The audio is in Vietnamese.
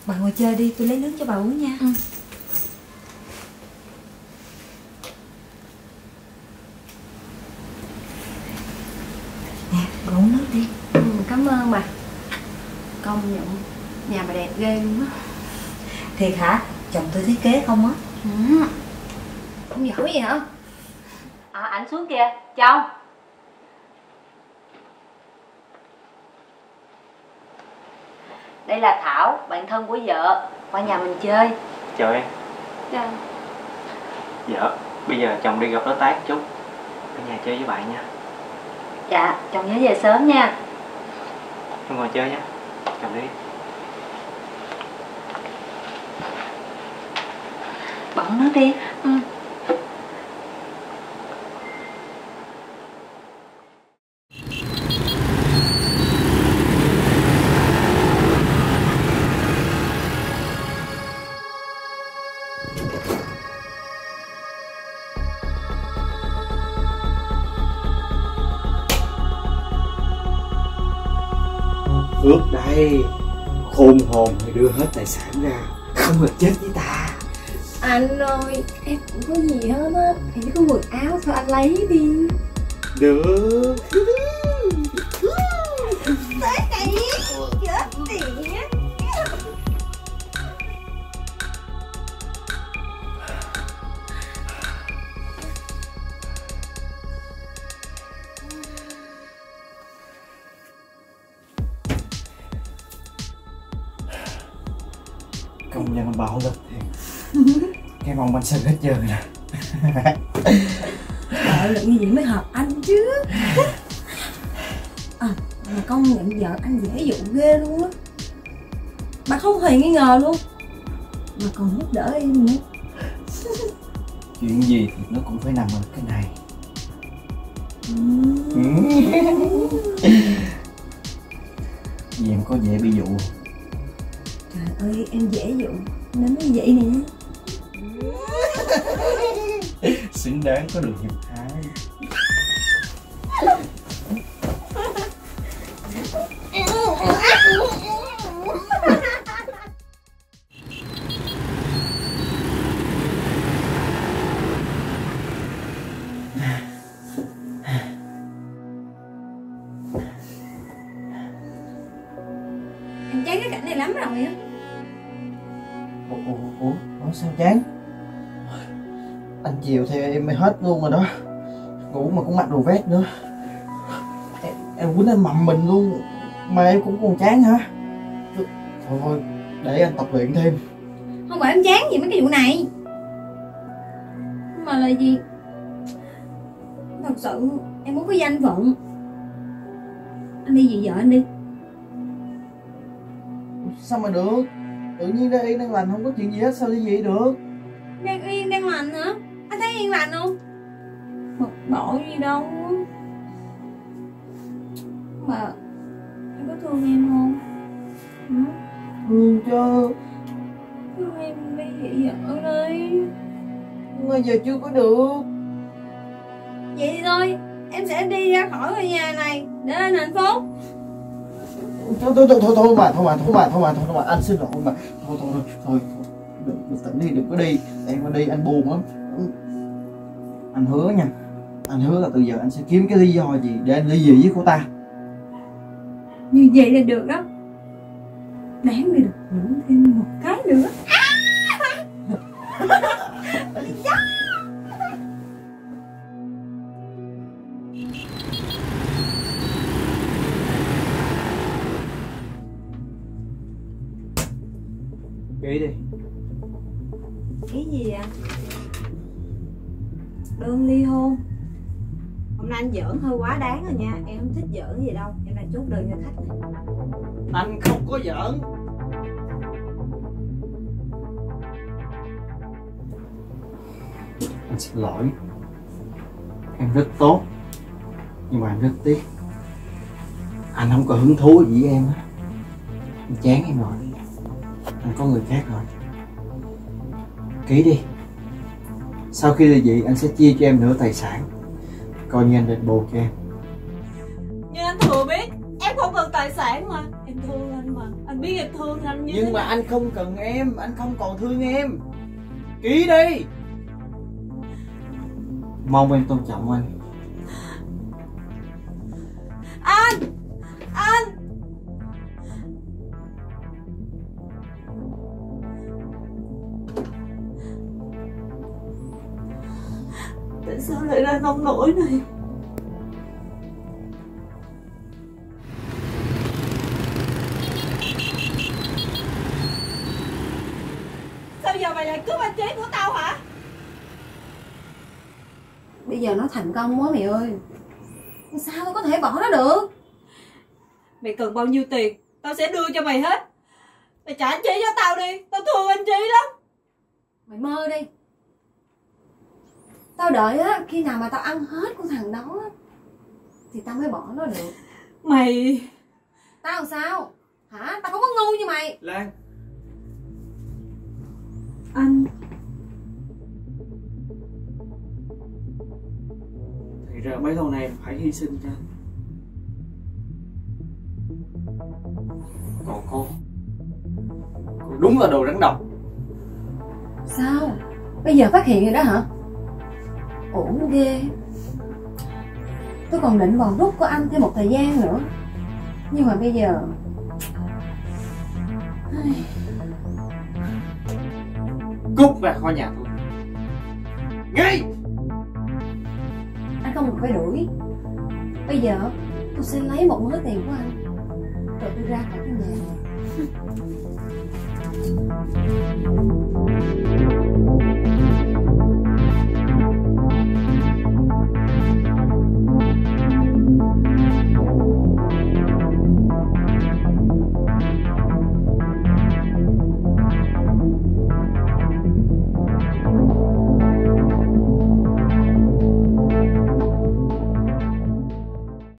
Bà ngồi chơi đi, tôi lấy nước cho bà uống nha. Nè, bà uống nước đi. Cảm ơn bà. Công nhận nhà bà đẹp ghê luôn á. Thiệt hả? Chồng tôi thiết kế không á? Không giỏi gì hả? Ảnh xuống kìa, chồng. Đây là Thảo, bạn thân của vợ. Qua nhà mình chơi. Chào em. Chào. Dạ, bây giờ chồng đi gặp đối tác chút. Ở nhà chơi với bạn nha. Dạ, chồng nhớ về sớm nha. Em ngồi chơi nha. Chồng đi. Bà uống nước đi. Phước đây, khôn hồn thì đưa hết tài sản ra, không được chết với ta. Anh ơi, em cũng có gì hết á. Thì chỉ có quần áo thôi, anh lấy đi. Được. Tới đây, chết tiệt. Công nhận bạo lực thiệt. Cái vòng bánh sừng hết giờ nè. Bạo lực như vậy mới hợp anh chứ. Mà công nhận vợ anh dễ dụ ghê luôn á. Bà không hề nghi ngờ luôn. Mà còn giúp đỡ em nữa. Chuyện gì thì nó cũng phải nằm ở cái này. Vì em có dễ bị dụ. Trời ơi, em dễ dụ nên mới vậy nè. Xứng đáng có được hiệp hai. Em chán cái cảnh này lắm rồi á. Ủa sao chán? Anh chiều theo em mới hết luôn rồi đó. Ngủ mà cũng mặc đồ vest nữa. Em quýnh em mầm mình luôn mà em cũng còn chán hả? Thôi để anh tập luyện thêm. Không phải em chán gì mấy cái vụ này. Mà là gì? Thật sự em muốn có danh phận. Anh đi về vợ anh đi. Sao mà được? Tự nhiên đang yên đang lành không có chuyện gì hết, sao đi vậy được? Đang yên đang lành hả? Anh thấy yên lành không? Bực bội gì đâu. Mà em có thương em không? Thương chứ. Thương em đi vậy vợ đi. Bây giờ chưa có được. Vậy thì thôi, em sẽ đi ra khỏi ngôi nhà này để anh hạnh phúc. Thôi mà anh xin lỗi mà. Thôi bình tĩnh đi, đừng có đi. Em có đi anh buồn lắm. Anh hứa nha, anh hứa là từ giờ anh sẽ kiếm cái lý do gì để anh ly dị với cô ta. Như vậy là được đó. Đáng đi được ngủ thêm một cái nữa. Ký đi. Cái gì vậy? Đơn ly hôn. Hôm nay anh giỡn hơi quá đáng rồi nha. Em không thích giỡn gì đâu. Em lại chốt đơn cho khách này. Anh không có giỡn. Anh xin lỗi. Em rất tốt. Nhưng mà anh rất tiếc. Anh không có hứng thú gì với em á. Anh chán em rồi. Anh có người khác rồi. Ký đi. Sau khi ly dị anh sẽ chia cho em nửa tài sản. Coi như anh đền bù cho em. Như anh thừa biết, em không không cần tài sản mà. Em thương anh mà, anh biết em thương anh như thế Nhưng mà nào. anh không cần em, anh không còn thương em. Ký đi. Mong em tôn trọng anh. Anh tại sao lại ra nông nỗi này? Sao giờ mày lại cướp anh Trí của tao hả? Bây giờ nó thành công quá mày ơi. Sao tao có thể bỏ nó được? Mày cần bao nhiêu tiền tao sẽ đưa cho mày hết. Mày trả anh Trí cho tao đi, tao thương anh Trí lắm. Mày mơ đi. Tao đợi á, khi nào mà tao ăn hết của thằng đó á, thì tao mới bỏ nó được. Mày... Tao sao? Hả? Tao không có ngu như mày. Lan. Anh... Thì ra mấy lâu nay phải hy sinh cho anh. Còn cô đúng là đồ rắn độc. Sao? Bây giờ phát hiện rồi đó hả? Ổn ghê. Tôi còn định bòn rút của anh thêm một thời gian nữa. Nhưng mà bây giờ... Cút ra khỏi nhà tôi ngay. Anh không cần phải đuổi. Bây giờ tôi sẽ lấy một mớ tiền của anh, rồi tôi ra khỏi cái nhà này.